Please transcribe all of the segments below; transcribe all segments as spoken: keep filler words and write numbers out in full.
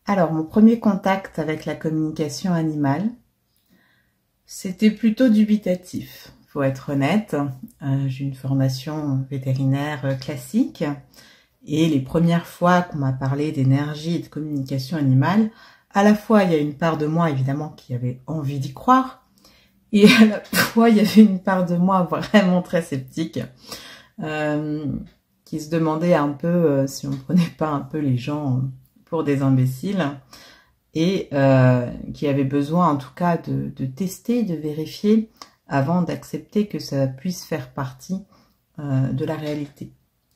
Alors, mon premier contact avec la communication animale, c'était plutôt dubitatif, faut être honnête. Euh, j'ai une formation vétérinaire classique et les premières fois qu'on m'a parlé d'énergie et de communication animale, à la fois il y a une part de moi évidemment qui avait envie d'y croire et à la fois il y avait une part de moi vraiment très sceptique euh, qui se demandait un peu euh, si on ne prenait pas un peu les gens pour des imbéciles et euh, qui avait besoin en tout cas de, de tester, de vérifier avant d'accepter que ça puisse faire partie euh, de la réalité.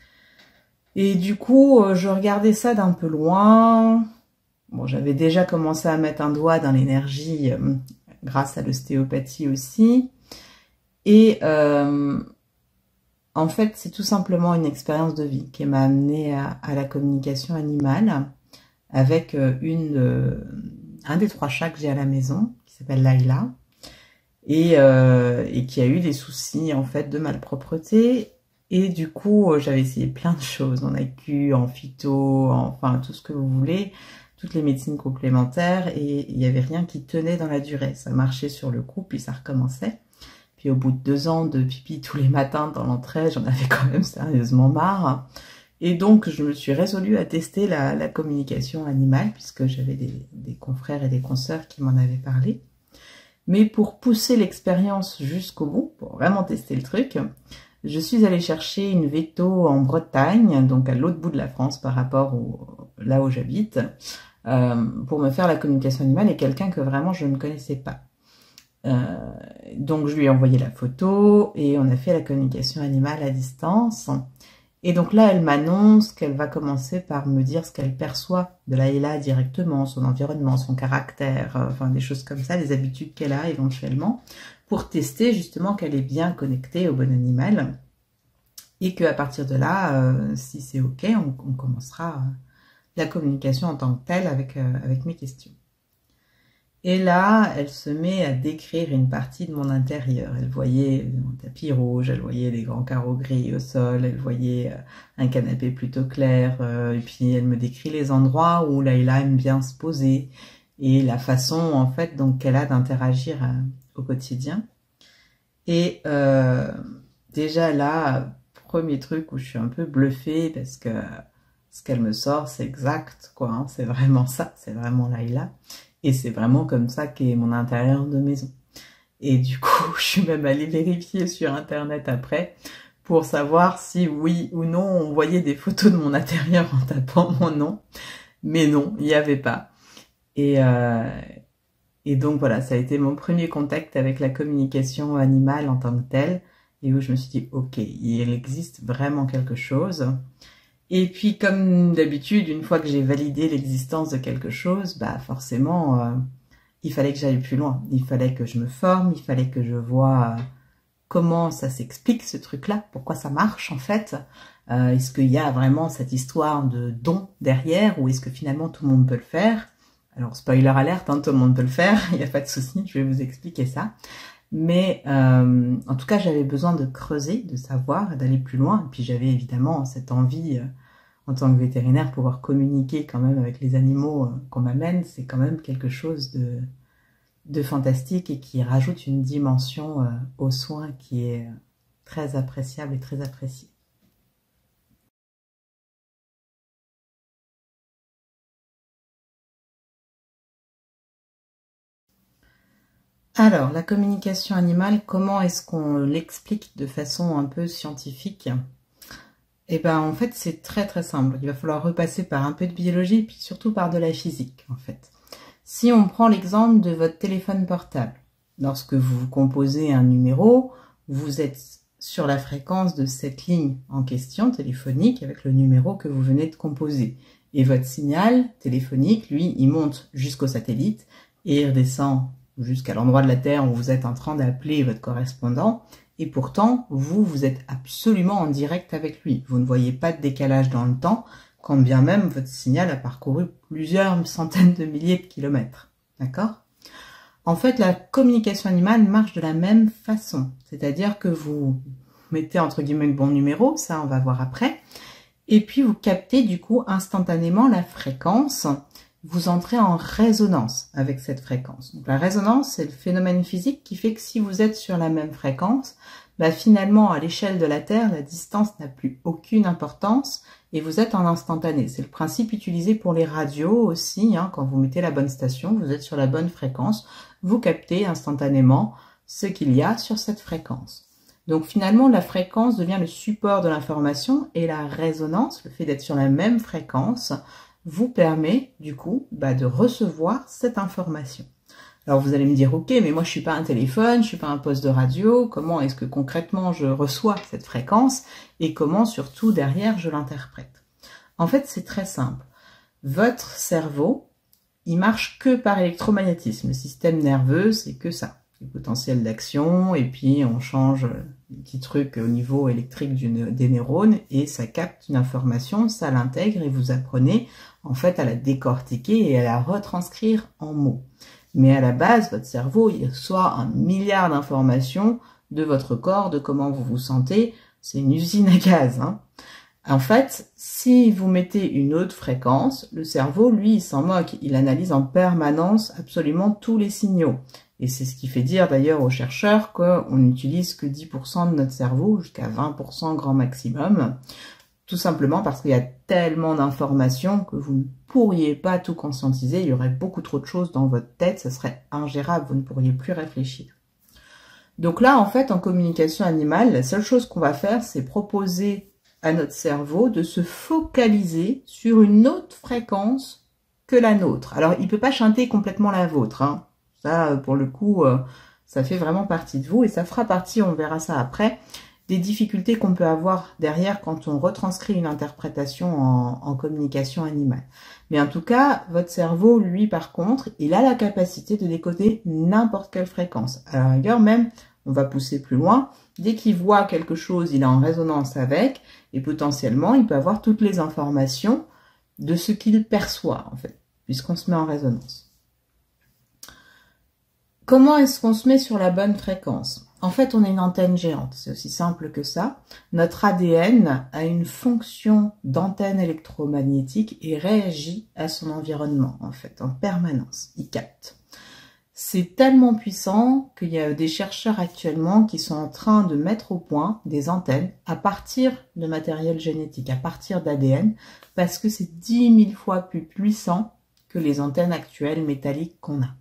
Et du coup, euh, je regardais ça d'un peu loin. Bon, j'avais déjà commencé à mettre un doigt dans l'énergie euh, grâce à l'ostéopathie aussi. Et euh, en fait, c'est tout simplement une expérience de vie qui m'a amenée à, à la communication animale avec une, euh, un des trois chats que j'ai à la maison, qui s'appelle Layla, et, euh, et qui a eu des soucis en fait de malpropreté. Et du coup, j'avais essayé plein de choses, en A Q, en phyto, enfin tout ce que vous voulez, toutes les médecines complémentaires, et il n'y avait rien qui tenait dans la durée. Ça marchait sur le coup, puis ça recommençait. Puis au bout de deux ans de pipi tous les matins dans l'entrée, j'en avais quand même sérieusement marre. Et donc, je me suis résolue à tester la, la communication animale, puisque j'avais des, des confrères et des consoeurs qui m'en avaient parlé. Mais pour pousser l'expérience jusqu'au bout, pour vraiment tester le truc, je suis allée chercher une véto en Bretagne, donc à l'autre bout de la France par rapport au, là où j'habite, euh, pour me faire la communication animale, et quelqu'un que vraiment je ne connaissais pas. Euh, donc, je lui ai envoyé la photo, et on a fait la communication animale à distance. Et donc là, elle m'annonce qu'elle va commencer par me dire ce qu'elle perçoit de Layla directement, son environnement, son caractère, euh, enfin des choses comme ça, les habitudes qu'elle a éventuellement, pour tester justement qu'elle est bien connectée au bon animal. Et qu'à partir de là, euh, si c'est OK, on, on commencera euh, la communication en tant que telle avec, euh, avec mes questions. Et là, elle se met à décrire une partie de mon intérieur. Elle voyait mon tapis rouge, elle voyait des grands carreaux gris au sol, elle voyait un canapé plutôt clair, euh, et puis elle me décrit les endroits où Layla aime bien se poser, et la façon, en fait, donc qu'elle a d'interagir euh, au quotidien. Et euh, déjà là, premier truc où je suis un peu bluffée, parce que ce qu'elle me sort, c'est exact, quoi, hein, c'est vraiment ça, c'est vraiment Layla. Et c'est vraiment comme ça qu'est mon intérieur de maison. Et du coup, je suis même allée vérifier sur Internet après pour savoir si oui ou non on voyait des photos de mon intérieur en tapant mon nom. Mais non, il n'y avait pas. Et, euh, et donc voilà, ça a été mon premier contact avec la communication animale en tant que telle. Et où je me suis dit, ok, il existe vraiment quelque chose. Et puis, comme d'habitude, une fois que j'ai validé l'existence de quelque chose, bah forcément, euh, il fallait que j'aille plus loin. Il fallait que je me forme, il fallait que je vois comment ça s'explique, ce truc-là, pourquoi ça marche en fait. Euh, est-ce qu'il y a vraiment cette histoire de don derrière, ou est-ce que finalement tout le monde peut le faire? Alors, spoiler alerte, hein, tout le monde peut le faire, il n'y a pas de souci, je vais vous expliquer ça. Mais euh, en tout cas, j'avais besoin de creuser, de savoir, d'aller plus loin. Et puis j'avais évidemment cette envie, euh, en tant que vétérinaire, pouvoir communiquer quand même avec les animaux euh, qu'on m'amène. C'est quand même quelque chose de, de fantastique et qui rajoute une dimension euh, aux soins qui est très appréciable et très appréciée. Alors, la communication animale, comment est-ce qu'on l'explique de façon un peu scientifique? Eh ben, en fait, c'est très très simple. Il va falloir repasser par un peu de biologie et puis surtout par de la physique, en fait. Si on prend l'exemple de votre téléphone portable, lorsque vous composez un numéro, vous êtes sur la fréquence de cette ligne en question téléphonique avec le numéro que vous venez de composer. Et votre signal téléphonique, lui, il monte jusqu'au satellite et il redescend jusqu'à l'endroit de la Terre où vous êtes en train d'appeler votre correspondant. Et pourtant, vous, vous êtes absolument en direct avec lui. Vous ne voyez pas de décalage dans le temps, quand bien même votre signal a parcouru plusieurs centaines de milliers de kilomètres. D'accord? En fait, la communication animale marche de la même façon. C'est-à-dire que vous mettez entre guillemets le bon numéro, ça on va voir après, et puis vous captez du coup instantanément la fréquence vous entrez en résonance avec cette fréquence. Donc la résonance, c'est le phénomène physique qui fait que si vous êtes sur la même fréquence, bah finalement, à l'échelle de la Terre, la distance n'a plus aucune importance et vous êtes en instantané. C'est le principe utilisé pour les radios aussi, hein, quand vous mettez la bonne station, vous êtes sur la bonne fréquence, vous captez instantanément ce qu'il y a sur cette fréquence. Donc finalement, la fréquence devient le support de l'information et la résonance, le fait d'être sur la même fréquence, vous permet du coup bah, de recevoir cette information. Alors vous allez me dire, ok, mais moi je suis pas un téléphone, je suis pas un poste de radio, comment est-ce que concrètement je reçois cette fréquence et comment surtout derrière je l'interprète? En fait, c'est très simple. Votre cerveau, il marche que par électromagnétisme. Le système nerveux, c'est que ça. Le potentiel d'action, et puis on change des petits trucs au niveau électrique du, des neurones, et ça capte une information, ça l'intègre, et vous apprenez en fait à la décortiquer et à la retranscrire en mots. Mais à la base, votre cerveau, il reçoit un milliard d'informations de votre corps, de comment vous vous sentez. C'est une usine à gaz, hein. En fait, si vous mettez une autre fréquence, le cerveau, lui, il s'en moque. Il analyse en permanence absolument tous les signaux. Et c'est ce qui fait dire d'ailleurs aux chercheurs qu'on n'utilise que dix pour cent de notre cerveau, jusqu'à vingt pour cent grand maximum. Tout simplement parce qu'il y a tellement d'informations que vous ne pourriez pas tout conscientiser. Il y aurait beaucoup trop de choses dans votre tête, ça serait ingérable, vous ne pourriez plus réfléchir. Donc là, en fait, en communication animale, la seule chose qu'on va faire, c'est proposer à notre cerveau de se focaliser sur une autre fréquence que la nôtre. Alors, il ne peut pas chanter complètement la vôtre, hein. Ça, pour le coup, ça fait vraiment partie de vous et ça fera partie, on verra ça après, des difficultés qu'on peut avoir derrière quand on retranscrit une interprétation en, en communication animale. Mais en tout cas, votre cerveau, lui, par contre, il a la capacité de décoder n'importe quelle fréquence. À la rigueur même, on va pousser plus loin, dès qu'il voit quelque chose, il est en résonance avec, et potentiellement, il peut avoir toutes les informations de ce qu'il perçoit, en fait, puisqu'on se met en résonance. Comment est-ce qu'on se met sur la bonne fréquence? En fait, on est une antenne géante, c'est aussi simple que ça. Notre A D N a une fonction d'antenne électromagnétique et réagit à son environnement, en fait, en permanence. Il capte. C'est tellement puissant qu'il y a des chercheurs actuellement qui sont en train de mettre au point des antennes à partir de matériel génétique, à partir d'A D N, parce que c'est dix mille fois plus puissant que les antennes actuelles métalliques qu'on a.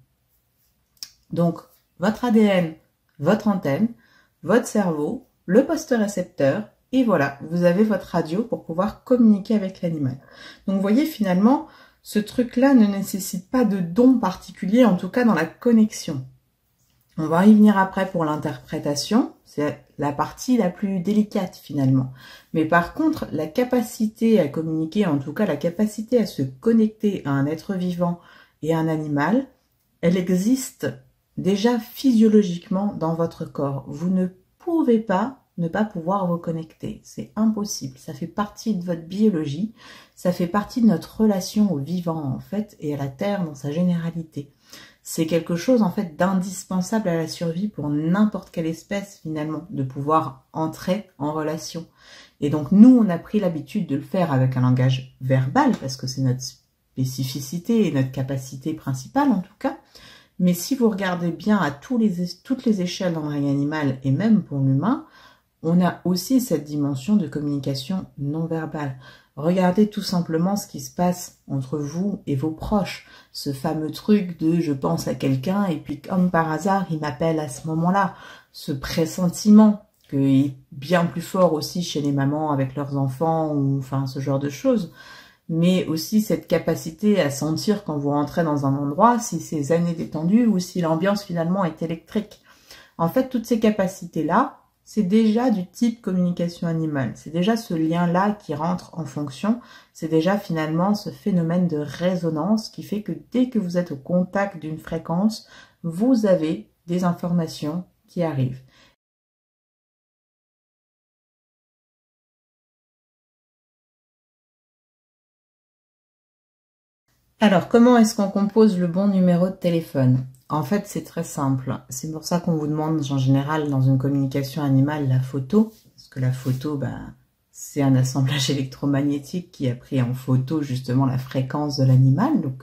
Donc, votre A D N, votre antenne, votre cerveau, le poste récepteur, et voilà, vous avez votre radio pour pouvoir communiquer avec l'animal. Donc, vous voyez, finalement, ce truc-là ne nécessite pas de don particulier, en tout cas dans la connexion. On va y venir après pour l'interprétation, c'est la partie la plus délicate finalement. Mais par contre, la capacité à communiquer, en tout cas la capacité à se connecter à un être vivant et à un animal, elle existe déjà physiologiquement dans votre corps. Vous ne pouvez pas ne pas pouvoir vous connecter. C'est impossible. Ça fait partie de votre biologie. Ça fait partie de notre relation au vivant, en fait, et à la Terre dans sa généralité. C'est quelque chose, en fait, d'indispensable à la survie pour n'importe quelle espèce, finalement, de pouvoir entrer en relation. Et donc, nous, on a pris l'habitude de le faire avec un langage verbal, parce que c'est notre spécificité et notre capacité principale, en tout cas. Mais si vous regardez bien à tous les, toutes les échelles dans le règne animal, et même pour l'humain, on a aussi cette dimension de communication non verbale. Regardez tout simplement ce qui se passe entre vous et vos proches. Ce fameux truc de « je pense à quelqu'un » et puis comme par hasard, il m'appelle à ce moment-là. Ce pressentiment qui est bien plus fort aussi chez les mamans avec leurs enfants ou enfin ce genre de choses. Mais aussi cette capacité à sentir quand vous rentrez dans un endroit si c'est zen détendu ou si l'ambiance finalement est électrique. En fait, toutes ces capacités-là, c'est déjà du type communication animale. C'est déjà ce lien-là qui rentre en fonction. C'est déjà finalement ce phénomène de résonance qui fait que dès que vous êtes au contact d'une fréquence, vous avez des informations qui arrivent. Alors, comment est-ce qu'on compose le bon numéro de téléphone? En fait, c'est très simple. C'est pour ça qu'on vous demande en général dans une communication animale la photo. Parce que la photo, bah, c'est un assemblage électromagnétique qui a pris en photo justement la fréquence de l'animal. Donc,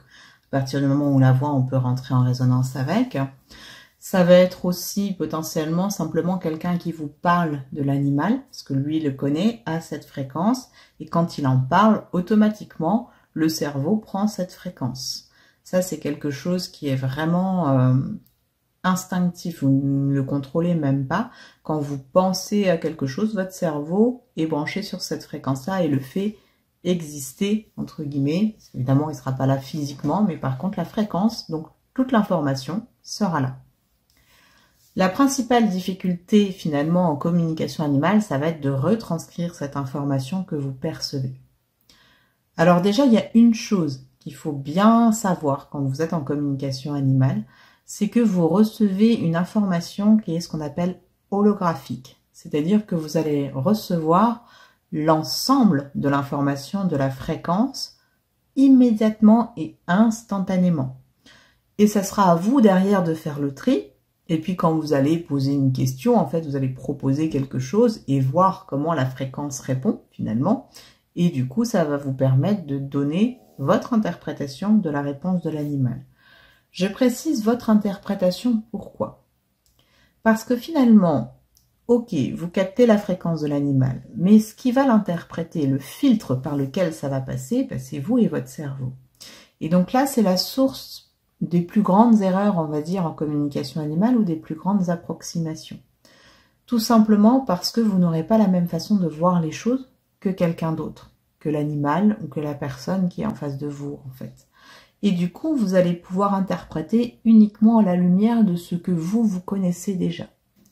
À partir du moment où on la voit, on peut rentrer en résonance avec. Ça va être aussi potentiellement simplement quelqu'un qui vous parle de l'animal, parce que lui le connaît à cette fréquence, et quand il en parle, automatiquement, le cerveau prend cette fréquence. Ça, c'est quelque chose qui est vraiment euh, instinctif, vous ne le contrôlez même pas. Quand vous pensez à quelque chose, votre cerveau est branché sur cette fréquence-là et le fait exister, entre guillemets. Évidemment, il ne sera pas là physiquement, mais par contre, la fréquence, donc toute l'information, sera là. La principale difficulté, finalement, en communication animale, ça va être de retranscrire cette information que vous percevez. Alors déjà, il y a une chose qu'il faut bien savoir quand vous êtes en communication animale, c'est que vous recevez une information qui est ce qu'on appelle holographique. C'est-à-dire que vous allez recevoir l'ensemble de l'information de la fréquence immédiatement et instantanément. Et ça sera à vous derrière de faire le tri. Et puis quand vous allez poser une question, en fait, vous allez proposer quelque chose et voir comment la fréquence répond finalement. Et du coup, ça va vous permettre de donner votre interprétation de la réponse de l'animal. Je précise votre interprétation, pourquoi? Parce que finalement, ok, vous captez la fréquence de l'animal, mais ce qui va l'interpréter, le filtre par lequel ça va passer, ben c'est vous et votre cerveau. Et donc là, c'est la source des plus grandes erreurs, on va dire, en communication animale ou des plus grandes approximations. Tout simplement parce que vous n'aurez pas la même façon de voir les choses que quelqu'un d'autre, que l'animal ou que la personne qui est en face de vous, en fait. Et du coup, vous allez pouvoir interpréter uniquement à la lumière de ce que vous, vous connaissez déjà.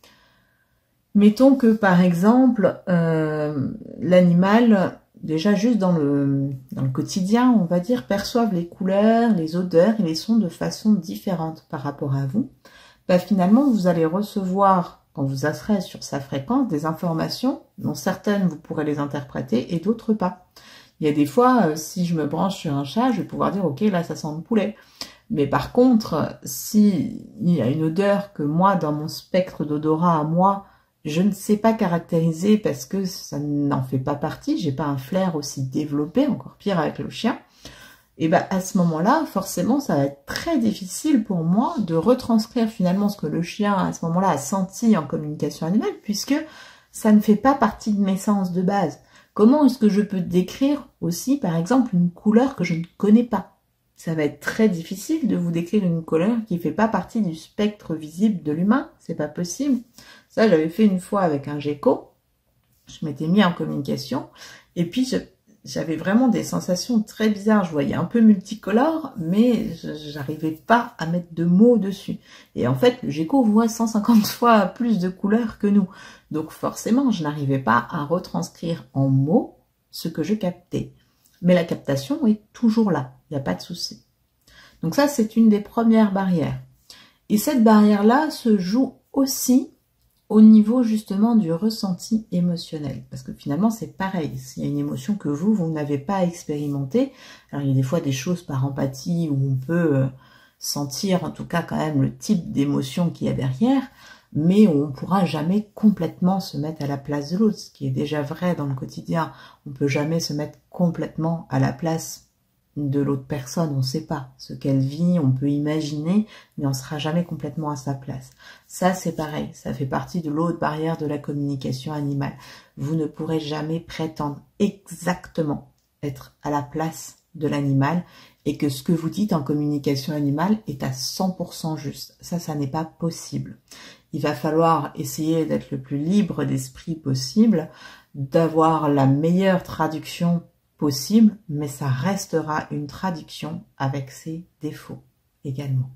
Mettons que, par exemple, euh, l'animal, déjà juste dans le, dans le quotidien, on va dire, perçoive les couleurs, les odeurs et les sons de façon différente par rapport à vous. Bah, finalement, vous allez recevoir, quand vous serez sur sa fréquence, des informations dont certaines, vous pourrez les interpréter et d'autres pas. Il y a des fois, euh, si je me branche sur un chat, je vais pouvoir dire, ok, là, ça sent le poulet. Mais par contre, si il y a une odeur que moi, dans mon spectre d'odorat à moi, je ne sais pas caractériser parce que ça n'en fait pas partie, j'ai pas un flair aussi développé, encore pire avec le chien, et ben à ce moment-là, forcément, ça va être très difficile pour moi de retranscrire finalement ce que le chien, à ce moment-là, a senti en communication animale, puisque ça ne fait pas partie de mes sens de base. Comment est-ce que je peux décrire aussi, par exemple, une couleur que je ne connais pas? Ça va être très difficile de vous décrire une couleur qui ne fait pas partie du spectre visible de l'humain. C'est pas possible. Ça, j'avais fait une fois avec un gecko. Je m'étais mis en communication. Et puis, j'avais vraiment des sensations très bizarres. Je voyais un peu multicolore, mais je n'arrivais pas à mettre de mots dessus. Et en fait, le gecko voit cent cinquante fois plus de couleurs que nous. Donc forcément, je n'arrivais pas à retranscrire en mots ce que je captais. Mais la captation est toujours là, il n'y a pas de souci. Donc ça, c'est une des premières barrières. Et cette barrière-là se joue aussi au niveau justement du ressenti émotionnel. Parce que finalement, c'est pareil. S'il y a une émotion que vous, vous n'avez pas expérimentée, alors il y a des fois des choses par empathie où on peut sentir en tout cas quand même le type d'émotion qu'il y a derrière, mais on ne pourra jamais complètement se mettre à la place de l'autre, ce qui est déjà vrai dans le quotidien. On ne peut jamais se mettre complètement à la place de l'autre personne, on ne sait pas ce qu'elle vit, on peut imaginer, mais on ne sera jamais complètement à sa place. Ça, c'est pareil, ça fait partie de l'autre barrière de la communication animale. Vous ne pourrez jamais prétendre exactement être à la place de l'animal et que ce que vous dites en communication animale est à cent pour cent juste. Ça, ça n'est pas possible. Il va falloir essayer d'être le plus libre d'esprit possible, d'avoir la meilleure traduction possible, mais ça restera une traduction avec ses défauts également.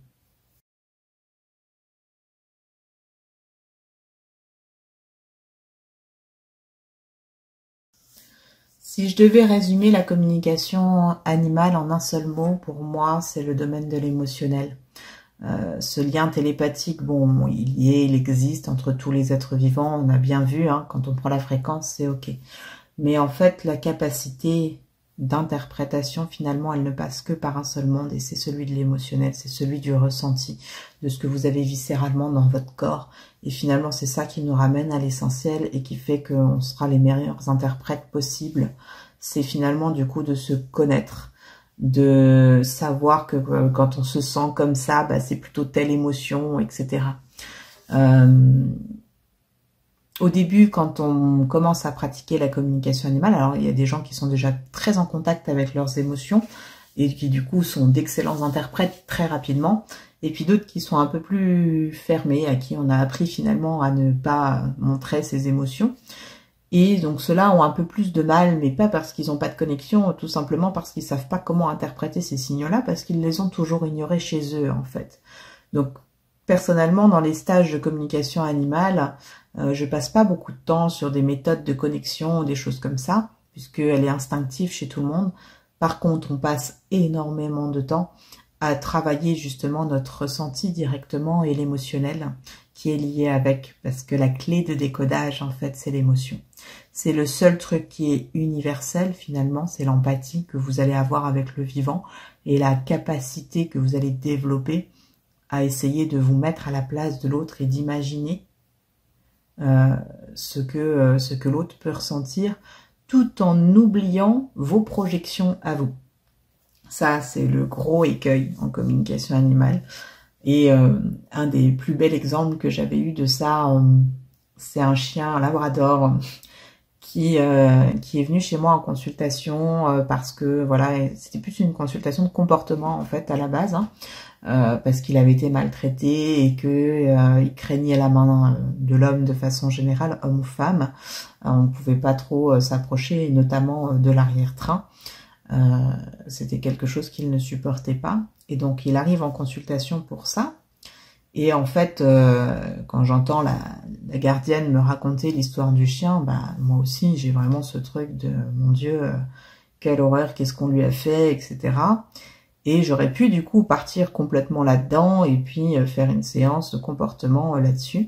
Si je devais résumer la communication animale en un seul mot, pour moi, c'est le domaine de l'émotionnel. Euh, ce lien télépathique, bon, il y est, il existe entre tous les êtres vivants, on a bien vu, hein, quand on prend la fréquence, c'est ok. Mais en fait, la capacité d'interprétation, finalement, elle ne passe que par un seul monde, et c'est celui de l'émotionnel, c'est celui du ressenti, de ce que vous avez viscéralement dans votre corps. Et finalement, c'est ça qui nous ramène à l'essentiel et qui fait qu'on sera les meilleurs interprètes possibles. C'est finalement, du coup, de se connaître, de savoir que euh, quand on se sent comme ça, bah, c'est plutôt telle émotion, et cetera. Euh, au début, quand on commence à pratiquer la communication animale, alors il y a des gens qui sont déjà très en contact avec leurs émotions et qui du coup sont d'excellents interprètes très rapidement, et puis d'autres qui sont un peu plus fermés, à qui on a appris finalement à ne pas montrer ses émotions. Et donc ceux-là ont un peu plus de mal, mais pas parce qu'ils n'ont pas de connexion, tout simplement parce qu'ils savent pas comment interpréter ces signaux-là, parce qu'ils les ont toujours ignorés chez eux en fait. Donc personnellement, dans les stages de communication animale, euh, je passe pas beaucoup de temps sur des méthodes de connexion, des choses comme ça, puisqu'elle est instinctive chez tout le monde. Par contre, on passe énormément de temps à travailler justement notre ressenti directement et l'émotionnel qui est lié avec, parce que la clé de décodage, en fait, c'est l'émotion. C'est le seul truc qui est universel, finalement, c'est l'empathie que vous allez avoir avec le vivant et la capacité que vous allez développer à essayer de vous mettre à la place de l'autre et d'imaginer euh, ce que, euh, ce que l'autre peut ressentir, tout en oubliant vos projections à vous. Ça, c'est le gros écueil en communication animale. Et euh, un des plus bels exemples que j'avais eu de ça, euh, c'est un chien, un labrador, qui, euh, qui est venu chez moi en consultation euh, parce que, voilà, c'était plus une consultation de comportement, en fait, à la base, hein, euh, parce qu'il avait été maltraité et que euh, il craignait la main de l'homme de façon générale, homme ou femme. Euh, on ne pouvait pas trop euh, s'approcher, notamment euh, de l'arrière-train. Euh, c'était quelque chose qu'il ne supportait pas. Et donc, il arrive en consultation pour ça. Et en fait, euh, quand j'entends la, la gardienne me raconter l'histoire du chien, bah moi aussi, j'ai vraiment ce truc de « mon Dieu, euh, quelle horreur, qu'est-ce qu'on lui a fait ?» et cetera. Et j'aurais pu du coup partir complètement là-dedans et puis euh, faire une séance de comportement euh, là-dessus.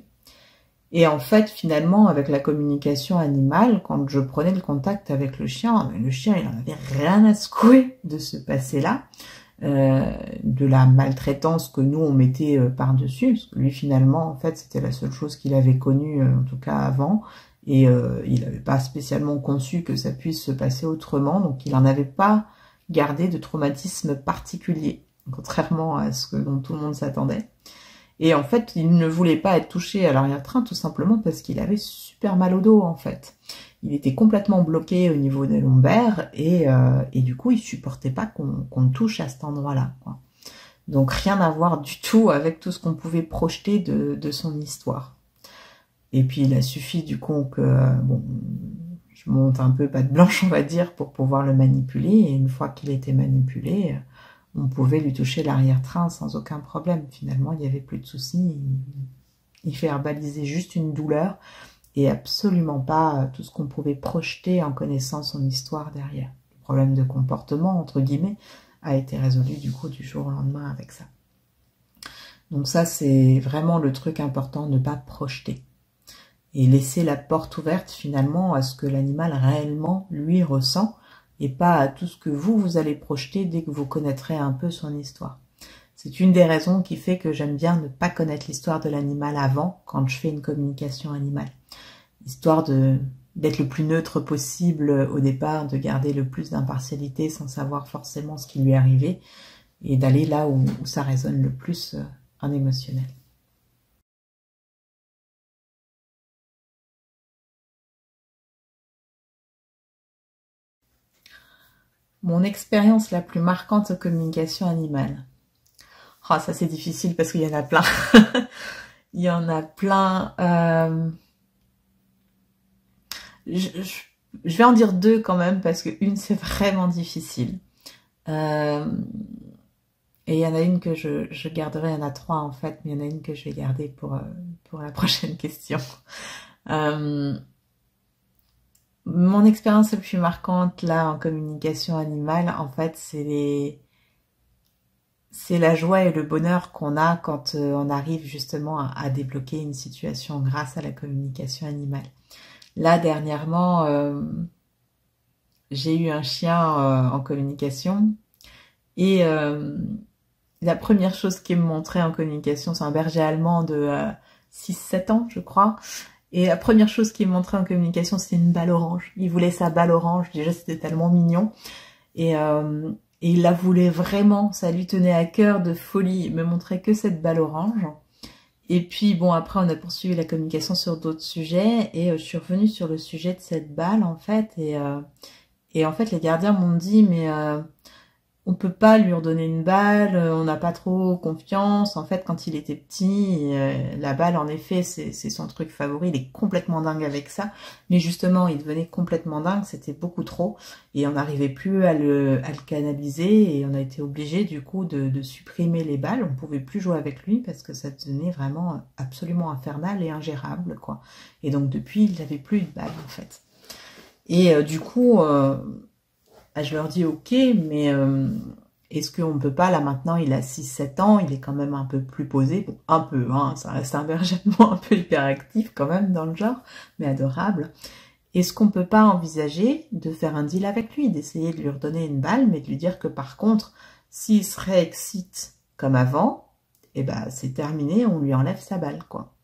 Et en fait, finalement, avec la communication animale, quand je prenais le contact avec le chien, le chien, il en avait rien à secouer de ce passé-là, euh, de la maltraitance que nous, on mettait euh, par-dessus, parce que lui, finalement, en fait, c'était la seule chose qu'il avait connue, euh, en tout cas avant, et euh, il n'avait pas spécialement conçu que ça puisse se passer autrement, donc il n'en avait pas gardé de traumatisme particulier, contrairement à ce que dont tout le monde s'attendait. Et en fait, il ne voulait pas être touché à l'arrière-train tout simplement parce qu'il avait super mal au dos, en fait. Il était complètement bloqué au niveau des lombaires et, euh, et du coup, il supportait pas qu'on qu'on le touche à cet endroit-là, quoi. Donc, rien à voir du tout avec tout ce qu'on pouvait projeter de, de son histoire. Et puis, il a suffi du coup que, bon, je monte un peu patte blanche, on va dire, pour pouvoir le manipuler. Et une fois qu'il était manipulé, on pouvait lui toucher l'arrière-train sans aucun problème. Finalement, il n'y avait plus de soucis. Il, il verbalisait juste une douleur et absolument pas tout ce qu'on pouvait projeter en connaissant son histoire derrière. Le problème de comportement, entre guillemets, a été résolu du coup du jour au lendemain avec ça. Donc ça, c'est vraiment le truc important, ne pas projeter. Et laisser la porte ouverte finalement à ce que l'animal réellement, lui, ressent, et pas à tout ce que vous, vous allez projeter dès que vous connaîtrez un peu son histoire. C'est une des raisons qui fait que j'aime bien ne pas connaître l'histoire de l'animal avant, quand je fais une communication animale. Histoire de d'être le plus neutre possible au départ, de garder le plus d'impartialité sans savoir forcément ce qui lui est arrivé, et d'aller là où, où ça résonne le plus en émotionnel. Mon expérience la plus marquante en communication animale. Oh, ça c'est difficile parce qu'il y en a plein. Il y en a plein. Euh... Je, je, je vais en dire deux quand même parce que une c'est vraiment difficile. Euh... Et il y en a une que je, je garderai, il y en a trois en fait, mais il y en a une que je vais garder pour, euh, pour la prochaine question. Euh... Mon expérience la plus marquante là en communication animale, en fait, c'est les... c'est la joie et le bonheur qu'on a quand euh, on arrive justement à, à débloquer une situation grâce à la communication animale. Là, dernièrement, euh, j'ai eu un chien euh, en communication et euh, la première chose qu'il me montrait en communication, c'est un berger allemand de euh, six sept ans, je crois. Et la première chose qu'il me montrait en communication, c'était une balle orange. Il voulait sa balle orange. Déjà, c'était tellement mignon. Et, euh, Et il la voulait vraiment, ça lui tenait à cœur de folie, il me montrait que cette balle orange. Et puis bon, après on a poursuivi la communication sur d'autres sujets, et euh, je suis revenue sur le sujet de cette balle en fait, et, euh, et en fait les gardiens m'ont dit mais euh, on peut pas lui redonner une balle, on n'a pas trop confiance. En fait, quand il était petit, euh, la balle, en effet, c'est son truc favori. Il est complètement dingue avec ça. Mais justement, il devenait complètement dingue. C'était beaucoup trop. Et on n'arrivait plus à le, à le canaliser. Et on a été obligé, du coup, de, de supprimer les balles. On pouvait plus jouer avec lui parce que ça devenait vraiment absolument infernal et ingérable, quoi. Et donc, depuis, il n'avait plus de balles, en fait. Et euh, du coup... Euh, je leur dis ok, mais euh, est-ce qu'on peut pas, là maintenant il a six sept ans, il est quand même un peu plus posé, bon un peu, hein, ça reste un berger allemand un peu hyperactif quand même dans le genre, mais adorable. Est-ce qu'on peut pas envisager de faire un deal avec lui, d'essayer de lui redonner une balle, mais de lui dire que par contre, s'il se réexcite comme avant, eh ben c'est terminé, on lui enlève sa balle, quoi.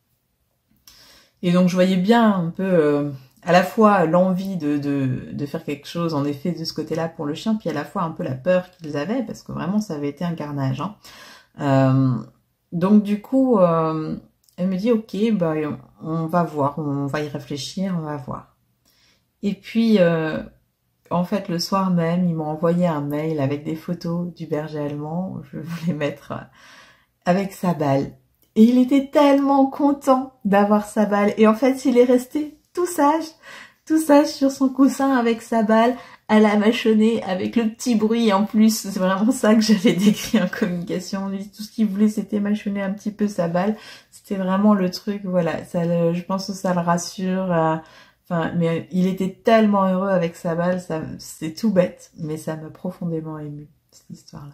Et donc je voyais bien un peu... Euh, à la fois l'envie de, de, de faire quelque chose, en effet, de ce côté-là pour le chien, puis à la fois un peu la peur qu'ils avaient, parce que vraiment, ça avait été un carnage. Hein. Euh, donc, du coup, euh, elle me dit, ok, bah, on va voir, on va y réfléchir, on va voir. Et puis, euh, en fait, le soir même, ils m'ont envoyé un mail avec des photos du berger allemand, je voulais mettre avec sa balle. Et il était tellement content d'avoir sa balle. Et en fait, il est resté tout sage, tout sage sur son coussin avec sa balle, à la mâchonner, avec le petit bruit en plus. C'est vraiment ça que j'avais décrit en communication. Lui, tout ce qu'il voulait, c'était mâchonner un petit peu sa balle. C'était vraiment le truc, voilà. Ça, le, je pense que ça le rassure. Euh, enfin, mais il était tellement heureux avec sa balle. Ça, c'est tout bête, mais ça m'a profondément ému, cette histoire-là.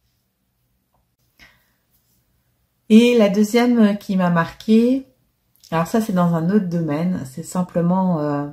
Et la deuxième qui m'a marquée, alors ça c'est dans un autre domaine, c'est simplement euh,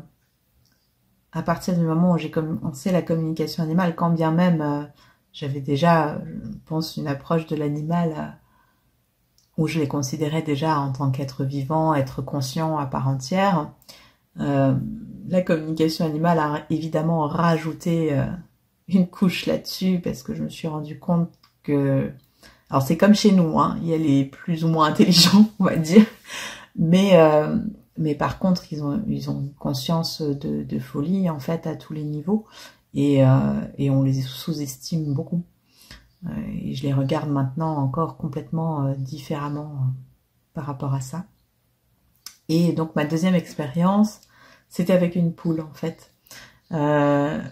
à partir du moment où j'ai commencé la communication animale, quand bien même euh, j'avais déjà, je pense, une approche de l'animal euh, où je les considérais déjà en tant qu'être vivant, être conscient à part entière. Euh, la communication animale a évidemment rajouté euh, une couche là-dessus parce que je me suis rendu compte que... Alors c'est comme chez nous, hein, il y a les plus ou moins intelligents, on va dire, mais euh, mais par contre ils ont ils ont une conscience de, de folie en fait à tous les niveaux et euh, et on les sous-estime beaucoup. Euh, et je les regarde maintenant encore complètement euh, différemment euh, par rapport à ça. Et donc ma deuxième expérience, c'était avec une poule en fait. Euh,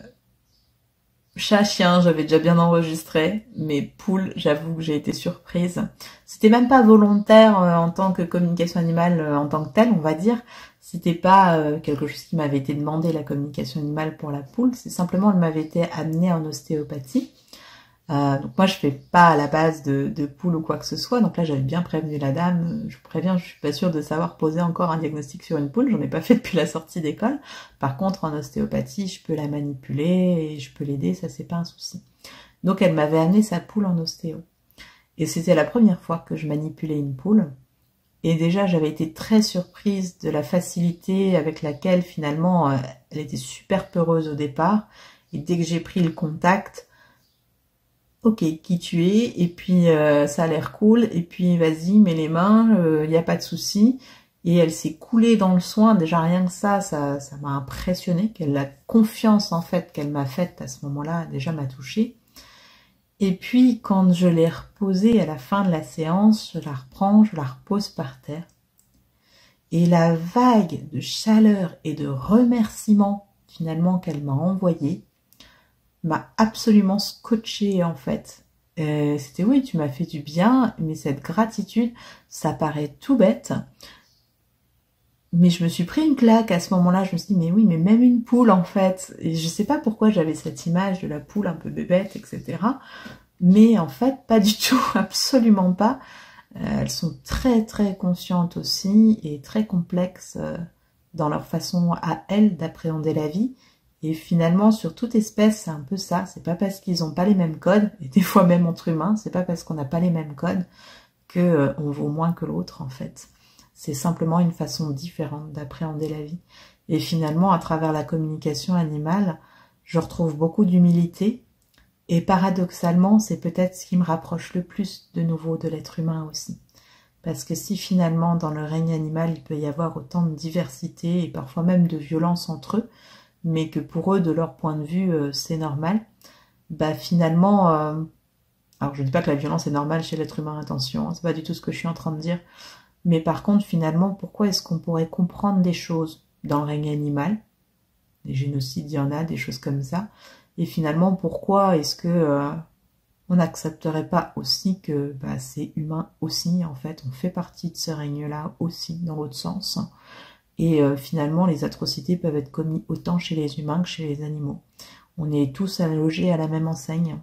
Chat, chien, j'avais déjà bien enregistré, mais poule, j'avoue que j'ai été surprise. C'était même pas volontaire euh, en tant que communication animale euh, en tant que telle, on va dire. C'était pas euh, quelque chose qui m'avait été demandé, la communication animale pour la poule. C'est simplement, elle m'avait été amenée en ostéopathie. Euh, donc moi, je fais pas à la base de, de poule ou quoi que ce soit. Donc là, j'avais bien prévenu la dame. Je vous préviens, je suis pas sûre de savoir poser encore un diagnostic sur une poule. J'en ai pas fait depuis la sortie d'école. Par contre, en ostéopathie, je peux la manipuler et je peux l'aider. Ça, c'est pas un souci. Donc elle m'avait amené sa poule en ostéo. Et c'était la première fois que je manipulais une poule. Et déjà, j'avais été très surprise de la facilité avec laquelle, finalement, elle était super peureuse au départ. Et dès que j'ai pris le contact, ok, qui tu es, et puis euh, ça a l'air cool, et puis vas-y, mets les mains, il euh, n'y a pas de souci. Et elle s'est coulée dans le soin, déjà rien que ça, ça ça m'a impressionné, qu'elle la confiance en fait qu'elle m'a faite à ce moment-là, déjà m'a touchée. Et puis quand je l'ai reposée à la fin de la séance, je la reprends, je la repose par terre. Et la vague de chaleur et de remerciement finalement qu'elle m'a envoyée, m'a absolument scotché en fait. Euh, C'était oui, tu m'as fait du bien, mais cette gratitude, ça paraît tout bête. Mais je me suis pris une claque à ce moment-là, je me suis dit, mais oui, mais même une poule en fait. Et je sais pas pourquoi j'avais cette image de la poule un peu bébête, et cetera. Mais en fait, pas du tout, absolument pas. Euh, elles sont très très conscientes aussi et très complexes euh, dans leur façon à elles d'appréhender la vie. Et finalement, sur toute espèce, c'est un peu ça. C'est pas parce qu'ils n'ont pas les mêmes codes, et des fois même entre humains, c'est pas parce qu'on n'a pas les mêmes codes que euh, on vaut moins que l'autre, en fait. C'est simplement une façon différente d'appréhender la vie. Et finalement, à travers la communication animale, je retrouve beaucoup d'humilité, Et paradoxalement, c'est peut-être ce qui me rapproche le plus de nouveau de l'être humain aussi. Parce que si finalement dans le règne animal, il peut y avoir autant de diversité et parfois même de violence entre eux, mais que pour eux, de leur point de vue, euh, c'est normal, bah finalement, euh, alors je ne dis pas que la violence est normale chez l'être humain, attention, hein, c'est pas du tout ce que je suis en train de dire, mais par contre, finalement, pourquoi est-ce qu'on pourrait comprendre des choses dans le règne animal, des génocides, il y en a, des choses comme ça, et finalement, pourquoi est-ce que euh, on n'accepterait pas aussi que bah, c'est humain aussi, en fait, on fait partie de ce règne-là aussi, dans l'autre sens. Et euh, finalement, les atrocités peuvent être commises autant chez les humains que chez les animaux. On est tous logés à la même enseigne.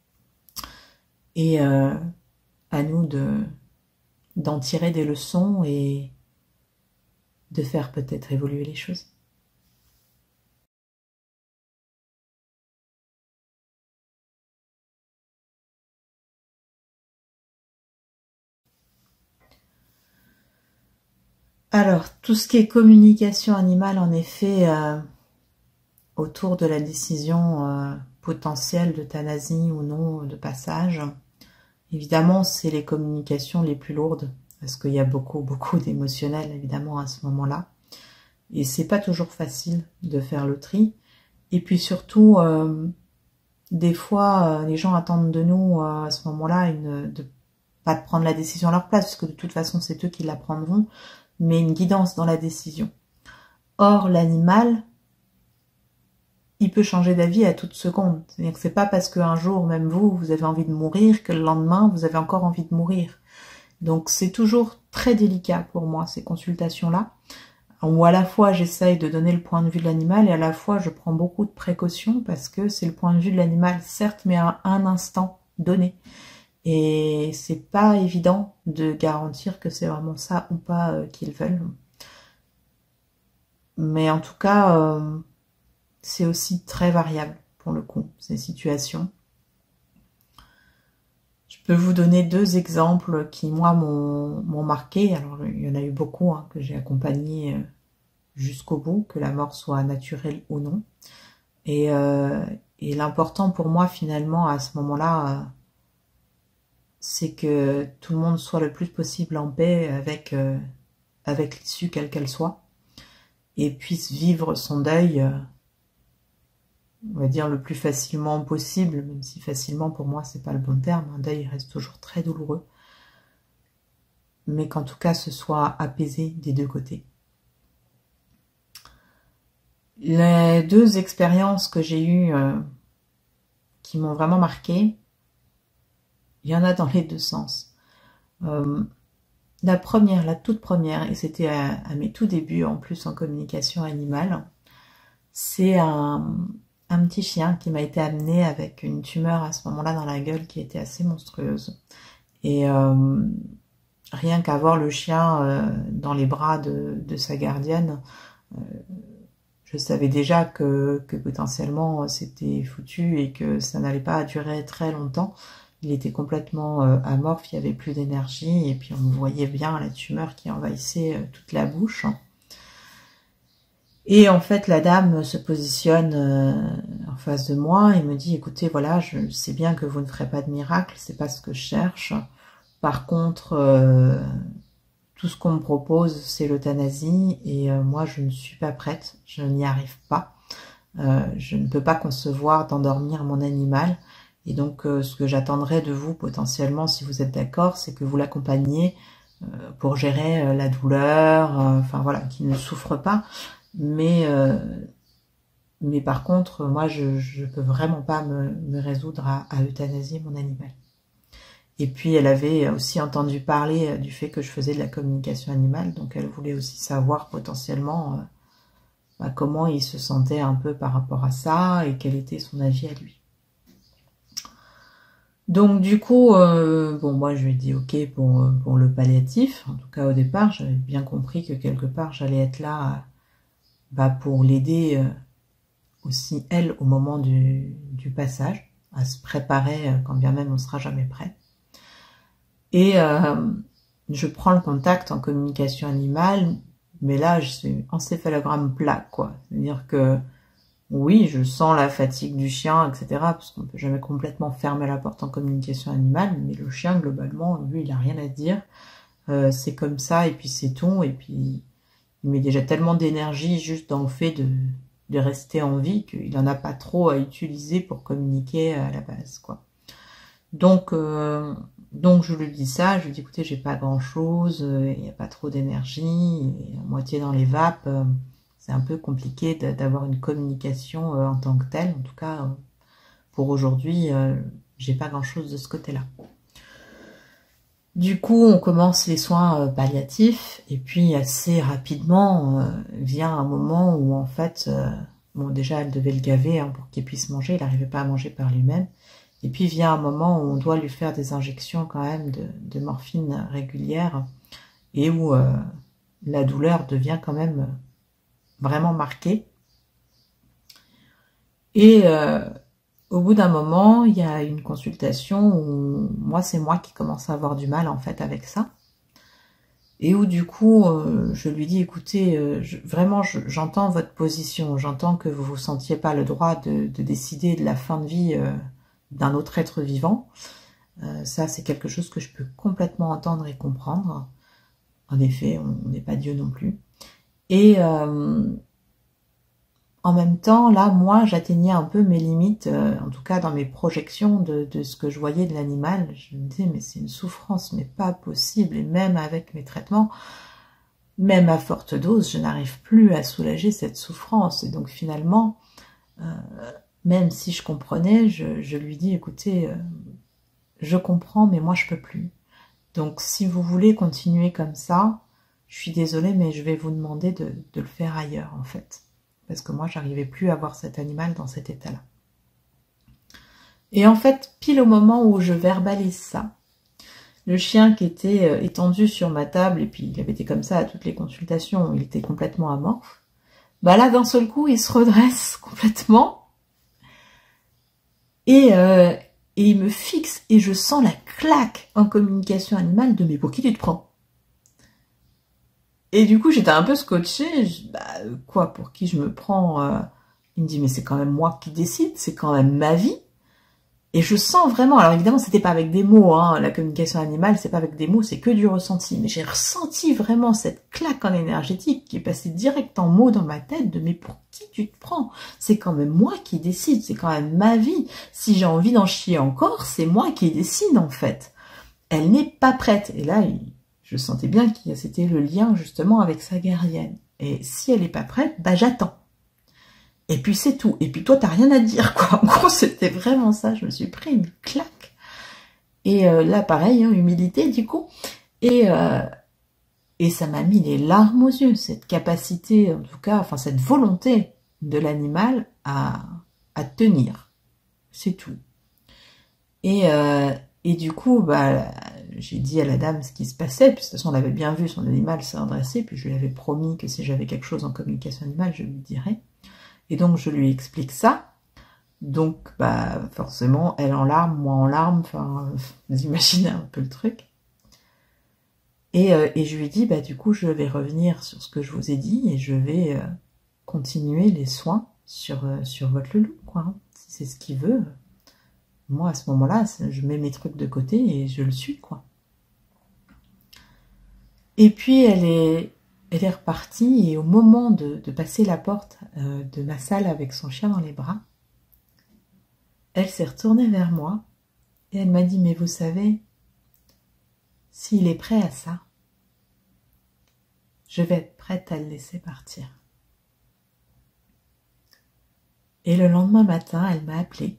Et euh, à nous de d'en tirer des leçons et de faire peut-être évoluer les choses. Alors, tout ce qui est communication animale, en effet, euh, autour de la décision euh, potentielle d'euthanasie ou non de passage, évidemment, c'est les communications les plus lourdes, parce qu'il y a beaucoup, beaucoup d'émotionnel, évidemment, à ce moment-là. Et c'est pas toujours facile de faire le tri. Et puis surtout, euh, des fois, euh, les gens attendent de nous, euh, à ce moment-là, une, de pas de prendre la décision à leur place, parce que de toute façon, c'est eux qui la prendront, mais une guidance dans la décision. Or, l'animal, il peut changer d'avis à toute seconde. C'est-à-dire que c'est pas parce qu'un jour, même vous, vous avez envie de mourir, que le lendemain, vous avez encore envie de mourir. Donc, c'est toujours très délicat pour moi, ces consultations-là, où à la fois, j'essaye de donner le point de vue de l'animal, et à la fois, je prends beaucoup de précautions, parce que c'est le point de vue de l'animal, certes, mais à un instant donné. Et c'est pas évident de garantir que c'est vraiment ça ou pas euh, qu'ils veulent. Mais en tout cas, euh, c'est aussi très variable pour le coup, ces situations. Je peux vous donner deux exemples qui, moi, m'ont marqué. Alors, il y en a eu beaucoup hein, que j'ai accompagné jusqu'au bout, que la mort soit naturelle ou non. Et, euh, et l'important pour moi, finalement, à ce moment-là, euh, c'est que tout le monde soit le plus possible en paix avec, euh, avec l'issue, quelle qu'elle soit, et puisse vivre son deuil, euh, on va dire, le plus facilement possible, même si facilement, pour moi, c'est pas le bon terme. Un deuil reste toujours très douloureux. Mais qu'en tout cas, ce soit apaisé des deux côtés. Les deux expériences que j'ai eues euh, qui m'ont vraiment marqué, il y en a dans les deux sens. Euh, la première, la toute première, et c'était à, à mes tout débuts, en plus en communication animale, c'est un, un petit chien qui m'a été amené avec une tumeur à ce moment-là dans la gueule qui était assez monstrueuse. Et euh, rien qu'à voir le chien euh, dans les bras de, de sa gardienne, euh, je savais déjà que, que potentiellement c'était foutu et que ça n'allait pas durer très longtemps. Il était complètement euh, amorphe, il n'y avait plus d'énergie et puis on voyait bien la tumeur qui envahissait euh, toute la bouche. Et en fait, la dame se positionne euh, en face de moi et me dit, écoutez, voilà, je sais bien que vous ne ferez pas de miracle, c'est pas ce que je cherche. Par contre, euh, tout ce qu'on me propose, c'est l'euthanasie et euh, moi, je ne suis pas prête, je n'y arrive pas. Euh, je ne peux pas concevoir d'endormir mon animal. Et donc, euh, ce que j'attendrai de vous, potentiellement, si vous êtes d'accord, c'est que vous l'accompagniez euh, pour gérer euh, la douleur, euh, enfin voilà, qu'il ne souffre pas. Mais, euh, mais par contre, moi, je ne peux vraiment pas me, me résoudre à, à euthanasier mon animal. Et puis, elle avait aussi entendu parler du fait que je faisais de la communication animale, donc elle voulait aussi savoir potentiellement euh, bah, comment il se sentait un peu par rapport à ça et quel était son avis à lui. Donc du coup, euh, bon, moi je lui ai dit ok pour, pour le palliatif. En tout cas au départ, j'avais bien compris que quelque part j'allais être là bah, pour l'aider euh, aussi elle au moment du, du passage, à se préparer euh, quand bien même on sera jamais prêt. Et euh, je prends le contact en communication animale, mais là je suis encéphalogramme plat quoi. C'est-à-dire que oui, je sens la fatigue du chien, et cetera. Parce qu'on ne peut jamais complètement fermer la porte en communication animale, mais le chien, globalement, lui, il n'a rien à dire. Euh, c'est comme ça, et puis c'est tout, et puis il met déjà tellement d'énergie juste dans le fait de, de rester en vie qu'il n'en a pas trop à utiliser pour communiquer à la base, quoi. Donc, euh, donc je lui dis ça, je lui dis écoutez, j'ai pas grand chose, il n'y a pas trop d'énergie, à moitié dans les vapes, euh, c'est un peu compliqué d'avoir une communication euh, en tant que telle. En tout cas, euh, pour aujourd'hui, euh, j'ai pas grand chose de ce côté-là. Du coup, on commence les soins euh, palliatifs, et puis assez rapidement euh, vient un moment où en fait, euh, bon déjà elle devait le gaver hein, pour qu'il puisse manger, il n'arrivait pas à manger par lui-même. Et puis vient un moment où on doit lui faire des injections quand même de, de morphine régulière et où euh, la douleur devient quand même vraiment marquée. Et euh, au bout d'un moment, il y a une consultation où moi, c'est moi qui commence à avoir du mal en fait avec ça. Et où du coup, euh, je lui dis, écoutez, euh, je, vraiment, j'entends votre position, j'entends que vous vous sentiez pas le droit de, de décider de la fin de vie euh, d'un autre être vivant. Euh, ça, c'est quelque chose que je peux complètement entendre et comprendre. En effet, on n'est pas Dieu non plus. Et euh, en même temps, là, moi, j'atteignais un peu mes limites, euh, en tout cas dans mes projections de, de ce que je voyais de l'animal. Je me disais, mais c'est une souffrance, mais pas possible. Et même avec mes traitements, même à forte dose, je n'arrive plus à soulager cette souffrance. Et donc finalement, euh, même si je comprenais, je, je lui dis, écoutez, euh, je comprends, mais moi je peux plus. Donc si vous voulez continuer comme ça, je suis désolée, mais je vais vous demander de, de le faire ailleurs en fait. Parce que moi j'arrivais plus à voir cet animal dans cet état-là. Et en fait, pile au moment où je verbalise ça, le chien qui était étendu sur ma table, et puis il avait été comme ça à toutes les consultations, il était complètement amorphe, bah là d'un seul coup il se redresse complètement, et, euh, et il me fixe, et je sens la claque en communication animale de mais pour qui tu te prends? Et du coup j'étais un peu scotchée, je, bah quoi, pour qui je me prends? euh, Il me dit mais c'est quand même moi qui décide, c'est quand même ma vie. Et je sens vraiment, alors évidemment c'était pas avec des mots, hein, la communication animale c'est pas avec des mots, c'est que du ressenti, mais j'ai ressenti vraiment cette claque en énergétique qui est passée direct en mots dans ma tête de mais pour qui tu te prends? C'est quand même moi qui décide, c'est quand même ma vie, si j'ai envie d'en chier encore, c'est moi qui décide en fait. Elle n'est pas prête, et là je sentais bien que c'était le lien justement avec sa gardienne, et si elle n'est pas prête, bah j'attends. Et puis c'est tout. Et puis toi, t'as rien à dire, quoi. En gros, c'était vraiment ça. Je me suis pris une claque. Et euh, là, pareil, hein, humilité, du coup. Et, euh, et ça m'a mis les larmes aux yeux, cette capacité, en tout cas, enfin, cette volonté de l'animal à, à tenir. C'est tout. Et, euh, et du coup, bah, j'ai dit à la dame ce qui se passait. Puis de toute façon, on avait bien vu son animal s'est redressé. Puis je lui avais promis que si j'avais quelque chose en communication animale, je lui dirais. Et donc, je lui explique ça. Donc, bah, forcément, elle en larmes, moi en larmes. Enfin, vous imaginez un peu le truc. Et, euh, et je lui dis, bah, du coup, je vais revenir sur ce que je vous ai dit et je vais euh, continuer les soins sur, euh, sur votre loulou, quoi. Hein. Si c'est ce qu'il veut. Moi, à ce moment-là, je mets mes trucs de côté et je le suis, quoi. Et puis, elle est... Elle est repartie et au moment de, de passer la porte euh, de ma salle avec son chien dans les bras, elle s'est retournée vers moi et elle m'a dit « Mais vous savez, s'il est prêt à ça, je vais être prête à le laisser partir. » Et le lendemain matin, elle m'a appelée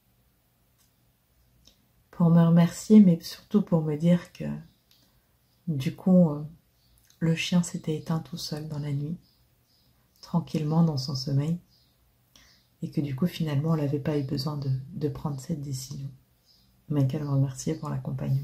pour me remercier, mais surtout pour me dire que du coup... Euh, le chien s'était éteint tout seul dans la nuit, tranquillement dans son sommeil, et que du coup, finalement, elle n'avait pas eu besoin de, de prendre cette décision, mais qu'elle me remerciait pour l'accompagnement.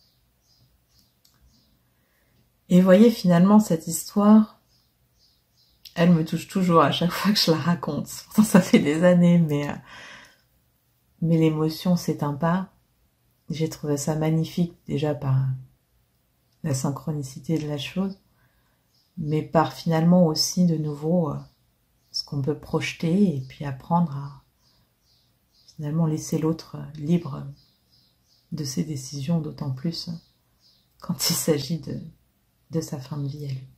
Et voyez, finalement, cette histoire, elle me touche toujours à chaque fois que je la raconte. Pourtant, ça fait des années, mais, euh, mais l'émotion s'éteint pas. J'ai trouvé ça magnifique, déjà par la synchronicité de la chose, mais par finalement aussi de nouveau euh, ce qu'on peut projeter et puis apprendre à finalement laisser l'autre libre de ses décisions, d'autant plus quand il s'agit de, de sa fin de vie à lui.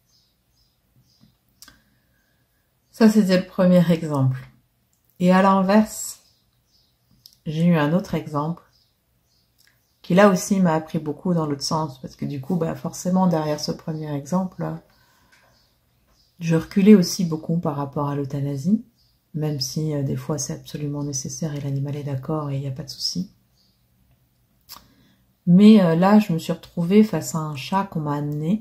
Ça, c'était le premier exemple. Et à l'inverse, j'ai eu un autre exemple qui là aussi m'a appris beaucoup dans l'autre sens, parce que du coup, bah, forcément, derrière ce premier exemple, je reculais aussi beaucoup par rapport à l'euthanasie, même si euh, des fois c'est absolument nécessaire et l'animal est d'accord et il n'y a pas de souci. Mais euh, là, je me suis retrouvée face à un chat qu'on m'a amené,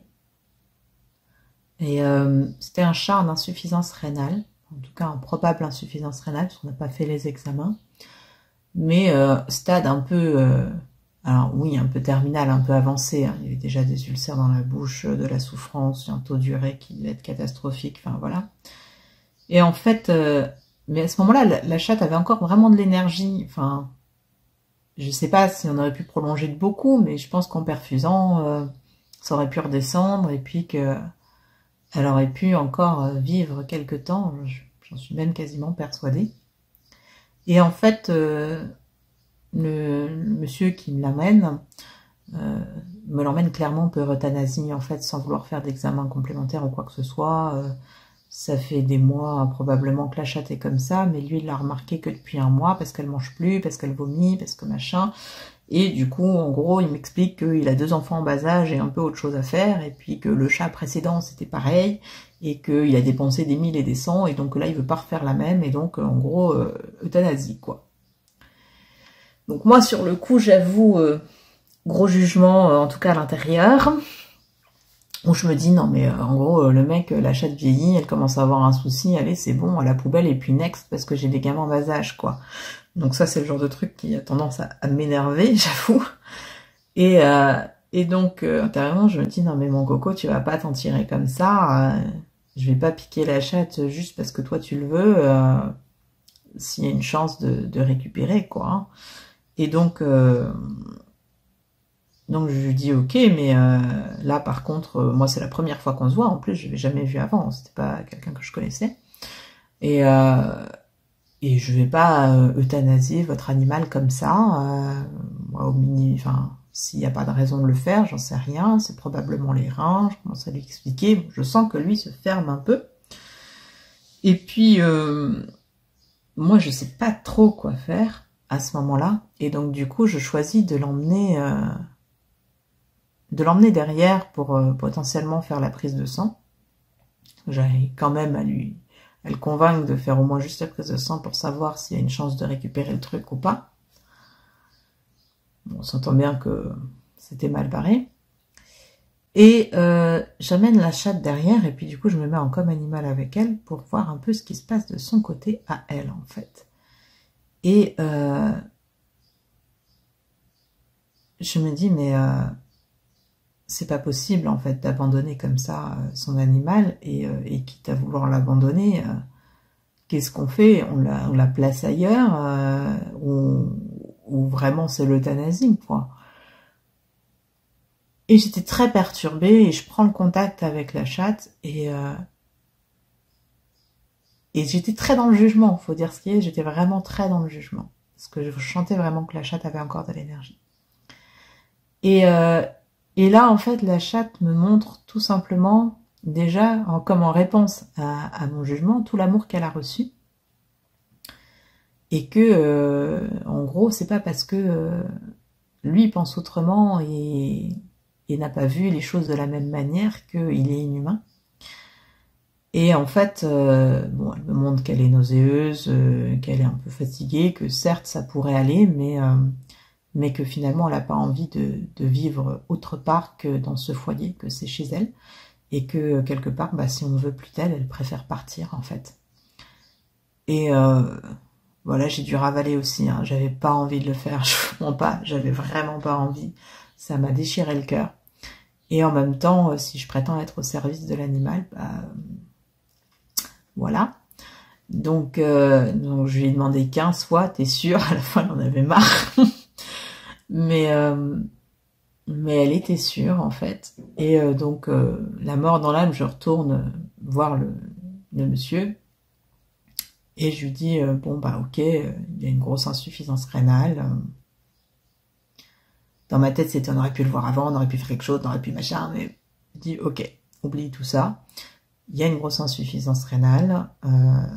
et euh, c'était un chat en insuffisance rénale, en tout cas en probable insuffisance rénale, parce qu'on n'a pas fait les examens, mais euh, stade un peu... Euh, Alors oui, un peu terminal, un peu avancé, hein. Il y avait déjà des ulcères dans la bouche, de la souffrance, un taux d'urée qui devait être catastrophique, enfin voilà. Et en fait, euh, mais à ce moment-là, la, la chatte avait encore vraiment de l'énergie, enfin, je sais pas si on aurait pu prolonger de beaucoup, mais je pense qu'en perfusant, euh, ça aurait pu redescendre, et puis que elle aurait pu encore vivre quelque temps, j'en suis même quasiment persuadée. Et en fait... Euh, Le, le monsieur qui me l'amène euh, me l'emmène clairement pour euthanasie, en fait, sans vouloir faire d'examen complémentaire ou quoi que ce soit. Euh, ça fait des mois probablement que la chatte est comme ça, mais lui il l'a remarqué que depuis un mois, parce qu'elle mange plus, parce qu'elle vomit, parce que machin. Et du coup, en gros, il m'explique qu'il a deux enfants en bas âge et un peu autre chose à faire, et puis que le chat précédent c'était pareil, et qu'il a dépensé des mille et des cents, et donc là il veut pas refaire la même, et donc en gros, euh, euthanasie quoi. Donc moi, sur le coup, j'avoue, euh, gros jugement, euh, en tout cas à l'intérieur, où je me dis, non mais euh, en gros, euh, le mec, euh, la chatte vieillit, elle commence à avoir un souci, allez, c'est bon, à la poubelle, et puis next, parce que j'ai des gamins en bas âge, quoi. Donc ça, c'est le genre de truc qui a tendance à, à m'énerver, j'avoue. Et, euh, et donc, euh, intérieurement, je me dis, non mais mon coco, tu vas pas t'en tirer comme ça, euh, je vais pas piquer la chatte juste parce que toi tu le veux, euh, s'il y a une chance de, de récupérer, quoi, hein. Et donc, euh, donc je lui dis ok, mais euh, là par contre, euh, moi c'est la première fois qu'on se voit, en plus je l'avais jamais vu avant, c'était pas quelqu'un que je connaissais. Et, euh, et je vais pas euh, euthanasier votre animal comme ça, euh, moi au mini, enfin, s'il n'y a pas de raison de le faire, j'en sais rien, c'est probablement les reins, je commence à lui expliquer, je sens que lui se ferme un peu. Et puis, euh, moi je sais pas trop quoi faire à ce moment-là, et donc du coup je choisis de l'emmener euh, de l'emmener derrière pour euh, potentiellement faire la prise de sang. J'arrive quand même à lui à le convaincre de faire au moins juste la prise de sang pour savoir s'il y a une chance de récupérer le truc ou pas. Bon, on s'entend bien que c'était mal barré. Et euh, j'amène la chatte derrière, et puis du coup je me mets en comme animal avec elle pour voir un peu ce qui se passe de son côté à elle en fait. Et euh, je me dis, mais euh, c'est pas possible en fait d'abandonner comme ça euh, son animal, et, euh, et quitte à vouloir l'abandonner, euh, qu'est-ce qu'on fait? On la, on la place ailleurs, euh, ou, ou vraiment c'est l'euthanasie, quoi. Et j'étais très perturbée, et je prends le contact avec la chatte, et, euh, et j'étais très dans le jugement, faut dire ce qui est, j'étais vraiment très dans le jugement. Parce que je sentais vraiment que la chatte avait encore de l'énergie. Et, euh, et là, en fait, la chatte me montre tout simplement, déjà, en, comme en réponse à, à mon jugement, tout l'amour qu'elle a reçu. Et que, euh, en gros, c'est pas parce que euh, lui pense autrement et, et n'a pas vu les choses de la même manière qu'il est inhumain. Et en fait, euh, bon, elle me montre qu'elle est nauséeuse, euh, qu'elle est un peu fatiguée, que certes, ça pourrait aller, mais... Euh, mais que finalement elle n'a pas envie de, de vivre autre part que dans ce foyer, que c'est chez elle, et que quelque part, bah, si on ne veut plus d'elle, elle préfère partir en fait. Et euh, voilà, j'ai dû ravaler aussi, hein. J'avais pas envie de le faire, je ne mens pas, j'avais vraiment pas envie, ça m'a déchiré le cœur. Et en même temps, si je prétends être au service de l'animal, bah, voilà. Donc, euh, donc je lui ai demandé quinze fois, t'es sûre? À la fin, elle en avait marre. Mais, euh, mais elle était sûre, en fait. Et euh, donc, euh, la mort dans l'âme, je retourne voir le, le monsieur. Et je lui dis, euh, bon bah ok, euh, il y a une grosse insuffisance rénale. Dans ma tête, c'était on aurait pu le voir avant, on aurait pu faire quelque chose, on aurait pu machin, mais je dis ok, oublie tout ça. Il y a une grosse insuffisance rénale. Euh,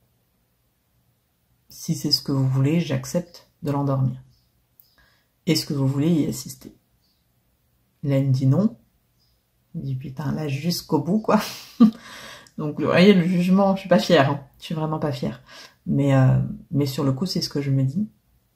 si c'est ce que vous voulez, j'accepte de l'endormir. Est-ce que vous voulez y assister? Là, il me dit non. Il me dit putain, là jusqu'au bout quoi. Donc, vous voyez, le jugement, je suis pas fière, hein. Je suis vraiment pas fière. Mais, euh, mais sur le coup, c'est ce que je me dis.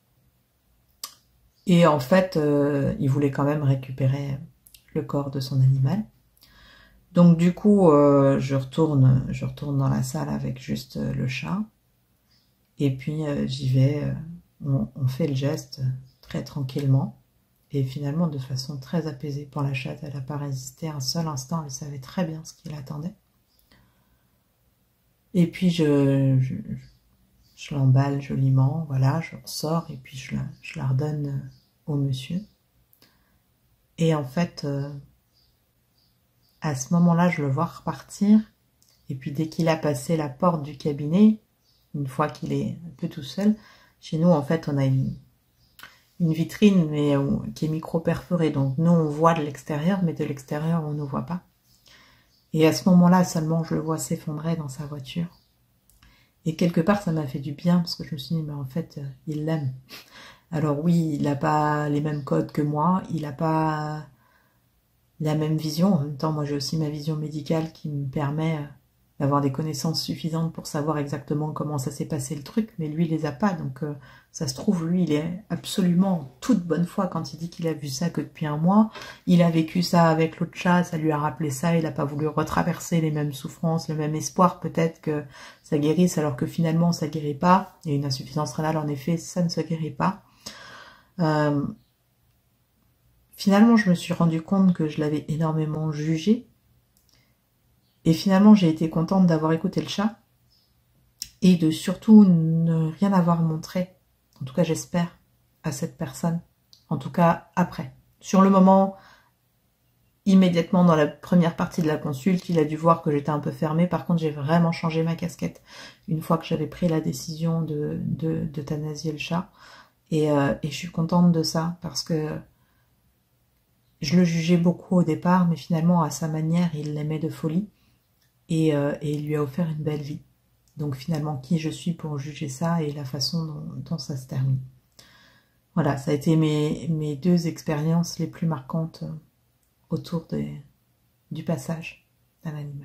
Et en fait, euh, il voulait quand même récupérer le corps de son animal. Donc du coup, euh, je retourne, je retourne dans la salle avec juste euh, le chat. Et puis euh, j'y vais, euh, on, on fait le geste très tranquillement. Et finalement de façon très apaisée pour la chatte. Elle n'a pas résisté un seul instant, elle savait très bien ce qui l'attendait. Et puis je, je, je l'emballe joliment, voilà, je ressors et puis je la, je la redonne au monsieur. Et en fait, euh, à ce moment-là, je le vois repartir. Et puis dès qu'il a passé la porte du cabinet, une fois qu'il est un peu tout seul, chez nous en fait on a une, une vitrine mais euh, qui est micro-perforée. Donc nous on voit de l'extérieur, mais de l'extérieur on ne voit pas. Et à ce moment-là seulement je le vois s'effondrer dans sa voiture. Et quelque part ça m'a fait du bien parce que je me suis dit mais en fait euh, il l'aime. Alors oui, il n'a pas les mêmes codes que moi, il n'a pas la même vision. En même temps, moi j'ai aussi ma vision médicale qui me permet d'avoir des connaissances suffisantes pour savoir exactement comment ça s'est passé le truc, mais lui il les a pas, donc euh, ça se trouve, lui il est absolument en toute bonne foi quand il dit qu'il a vu ça que depuis un mois. Il a vécu ça avec l'autre chat, ça lui a rappelé ça, il n'a pas voulu retraverser les mêmes souffrances, le même espoir peut-être que ça guérisse, alors que finalement ça guérit pas. Il y a une insuffisance rénale, en effet, ça ne se guérit pas. Euh, finalement, je me suis rendu compte que je l'avais énormément jugé. Et finalement, j'ai été contente d'avoir écouté le chat et de surtout ne rien avoir montré, en tout cas j'espère, à cette personne, en tout cas après. Sur le moment, immédiatement dans la première partie de la consulte, il a dû voir que j'étais un peu fermée. Par contre, j'ai vraiment changé ma casquette une fois que j'avais pris la décision de, de, d'euthanasier le chat. Et, euh, et je suis contente de ça parce que je le jugeais beaucoup au départ, mais finalement, à sa manière, il l'aimait de folie. Et, euh, et il lui a offert une belle vie. Donc finalement, qui je suis pour juger ça et la façon dont, dont ça se termine. Voilà, ça a été mes, mes deux expériences les plus marquantes autour des, du passage d'un animal.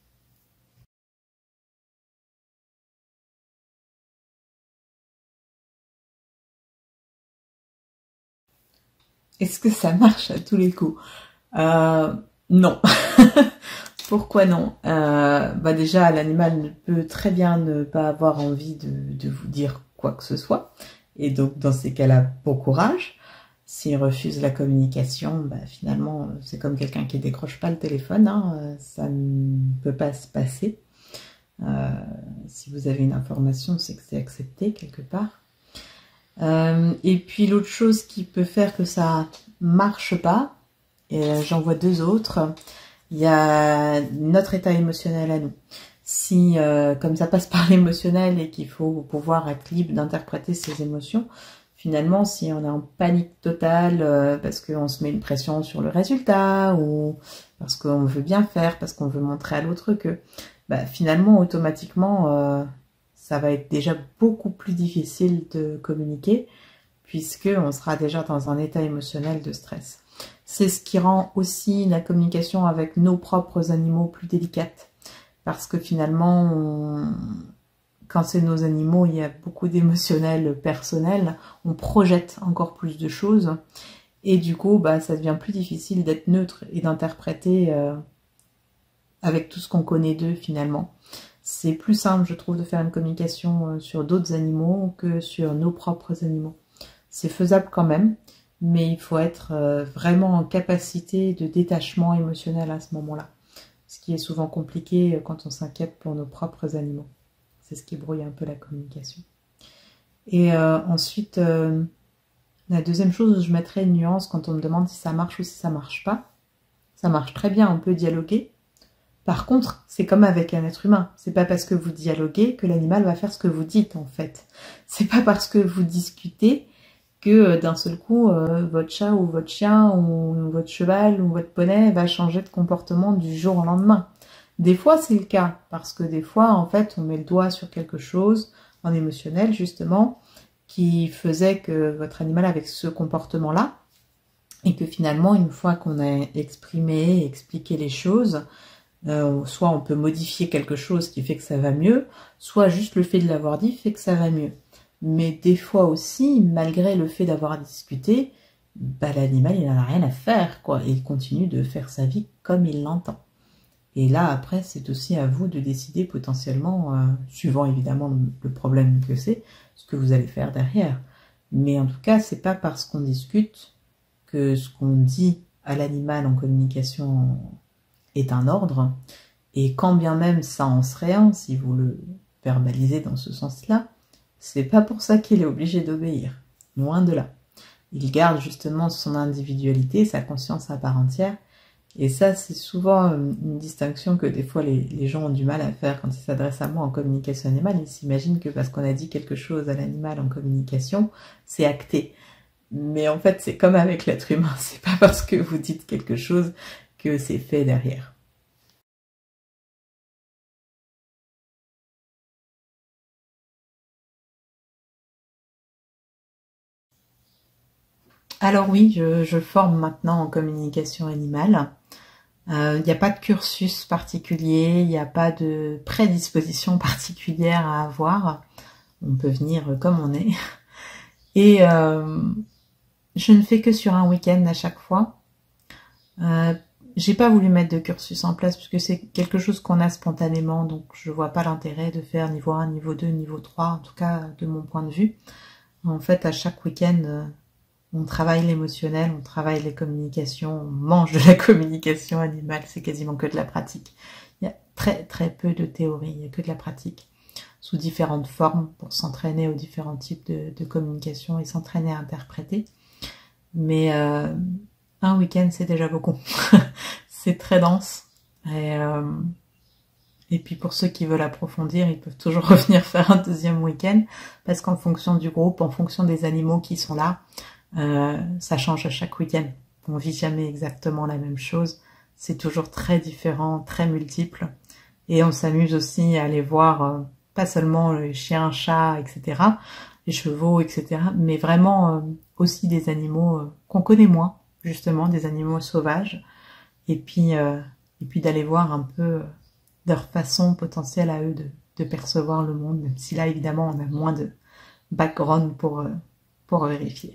Est-ce que ça marche à tous les coups? euh, Non. Pourquoi non? euh, bah déjà, l'animal peut très bien ne pas avoir envie de, de vous dire quoi que ce soit. Et donc, dans ces cas-là, bon courage. S'il refuse la communication, bah, finalement, c'est comme quelqu'un qui décroche pas le téléphone. Hein, ça ne peut pas se passer. Euh, si vous avez une information, c'est que c'est accepté quelque part. Euh, et puis, l'autre chose qui peut faire que ça marche pas, et j'en vois deux autres. Il y a notre état émotionnel à nous. Si, euh, comme ça passe par l'émotionnel et qu'il faut pouvoir être libre d'interpréter ses émotions, finalement, si on est en panique totale euh, parce qu'on se met une pression sur le résultat ou parce qu'on veut bien faire, parce qu'on veut montrer à l'autre que, bah, finalement, automatiquement, euh, ça va être déjà beaucoup plus difficile de communiquer puisqu'on sera déjà dans un état émotionnel de stress. C'est ce qui rend aussi la communication avec nos propres animaux plus délicate. Parce que finalement, on... quand c'est nos animaux, il y a beaucoup d'émotionnel personnel. On projette encore plus de choses. Et du coup, bah, ça devient plus difficile d'être neutre et d'interpréter euh, avec tout ce qu'on connaît d'eux finalement. C'est plus simple, je trouve, de faire une communication sur d'autres animaux que sur nos propres animaux. C'est faisable quand même. Mais il faut être euh, vraiment en capacité de détachement émotionnel à ce moment-là. Ce qui est souvent compliqué quand on s'inquiète pour nos propres animaux. C'est ce qui brouille un peu la communication. Et euh, ensuite, euh, la deuxième chose où je mettrais une nuance quand on me demande si ça marche ou si ça marche pas. Ça marche très bien, on peut dialoguer. Par contre, c'est comme avec un être humain. C'est pas parce que vous dialoguez que l'animal va faire ce que vous dites, en fait. C'est pas parce que vous discutez que euh, d'un seul coup, euh, votre chat ou votre chien ou votre cheval ou votre poney va changer de comportement du jour au lendemain. Des fois, c'est le cas, parce que des fois, en fait, on met le doigt sur quelque chose en émotionnel, justement, qui faisait que votre animal avait ce comportement-là, et que finalement, une fois qu'on a exprimé, expliqué les choses, euh, soit on peut modifier quelque chose qui fait que ça va mieux, soit juste le fait de l'avoir dit fait que ça va mieux. Mais des fois aussi, malgré le fait d'avoir discuté, bah, l'animal, il n'en a rien à faire, quoi, et il continue de faire sa vie comme il l'entend. Et là, après, c'est aussi à vous de décider potentiellement, euh, suivant évidemment le problème que c'est, ce que vous allez faire derrière. Mais en tout cas, c'est pas parce qu'on discute que ce qu'on dit à l'animal en communication est un ordre. Et quand bien même ça en serait un, si vous le verbalisez dans ce sens-là, c'est pas pour ça qu'il est obligé d'obéir. Loin de là. Il garde justement son individualité, sa conscience à part entière. Et ça, c'est souvent une distinction que des fois les, les gens ont du mal à faire quand ils s'adressent à moi en communication animale. Ils s'imaginent que parce qu'on a dit quelque chose à l'animal en communication, c'est acté. Mais en fait, c'est comme avec l'être humain. C'est pas parce que vous dites quelque chose que c'est fait derrière. Alors oui, je, je forme maintenant en communication animale. Il euh, n'y a pas de cursus particulier, il n'y a pas de prédisposition particulière à avoir. On peut venir comme on est. Et euh, je ne fais que sur un week-end à chaque fois. Euh, j'ai pas voulu mettre de cursus en place puisque c'est quelque chose qu'on a spontanément, donc je vois pas l'intérêt de faire niveau un, niveau deux, niveau trois, en tout cas de mon point de vue. En fait, à chaque week-end, on travaille l'émotionnel, on travaille les communications, on mange de la communication animale, c'est quasiment que de la pratique. Il y a très très peu de théorie, il n'y a que de la pratique, sous différentes formes pour s'entraîner aux différents types de, de communication et s'entraîner à interpréter. Mais euh, un week-end, c'est déjà beaucoup. C'est très dense. Et, euh, et puis pour ceux qui veulent approfondir, ils peuvent toujours revenir faire un deuxième week-end, parce qu'en fonction du groupe, en fonction des animaux qui sont là, Euh, ça change à chaque week-end. On vit jamais exactement la même chose. C'est toujours très différent, très multiple. Et on s'amuse aussi à aller voir, euh, pas seulement les chiens, chats, et cetera, les chevaux, et cetera, mais vraiment euh, aussi des animaux euh, qu'on connaît moins, justement, des animaux sauvages. Et puis, euh, et puis d'aller voir un peu leur façon potentielle à eux de, de percevoir le monde, même si là, évidemment, on a moins de background pour, euh, pour vérifier.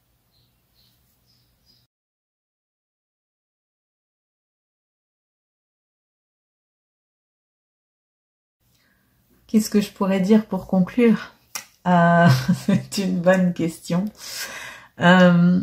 Qu'est-ce que je pourrais dire pour conclure? euh, C'est une bonne question. Euh,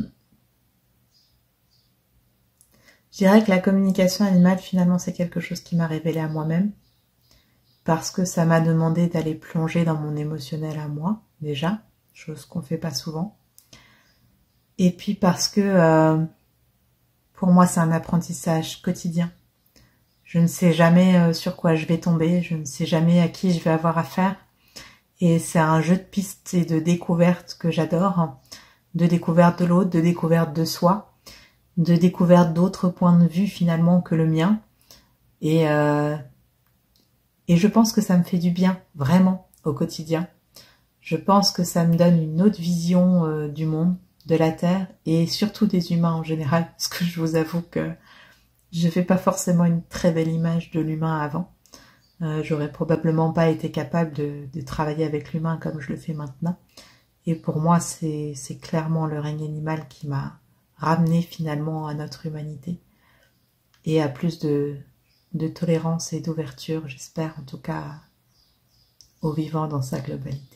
je dirais que la communication animale, finalement, c'est quelque chose qui m'a révélé à moi-même, parce que ça m'a demandé d'aller plonger dans mon émotionnel à moi, déjà, chose qu'on fait pas souvent. Et puis parce que, euh, pour moi, c'est un apprentissage quotidien. Je ne sais jamais sur quoi je vais tomber, je ne sais jamais à qui je vais avoir affaire. Et c'est un jeu de pistes et de découvertes que j'adore, de découverte de l'autre, de découverte de soi, de découverte d'autres points de vue finalement que le mien. Et, euh, et je pense que ça me fait du bien, vraiment, au quotidien. Je pense que ça me donne une autre vision euh, du monde, de la Terre, et surtout des humains en général, parce que je vous avoue que je fais pas forcément une très belle image de l'humain avant. Euh, J'aurais probablement pas été capable de, de travailler avec l'humain comme je le fais maintenant. Et pour moi, c'est clairement le règne animal qui m'a ramené finalement à notre humanité et à plus de, de tolérance et d'ouverture, j'espère en tout cas, au vivant dans sa globalité.